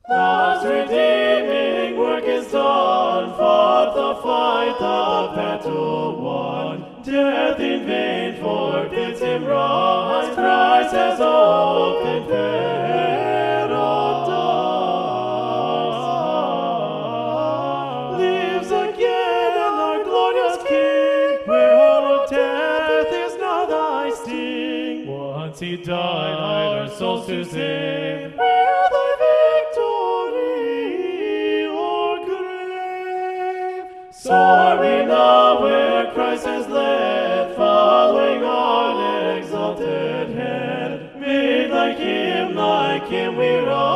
Love's redeeming work is done, fought the fight, the battle won. Death in vain forbids him rise, Christ has opened paradise. Lives again our glorious King, where all of death is now thy sting. Once he died, our souls to save, where thy victory o'er grave. So are we now where Christ has led, following on exalted head. Made like him we rise.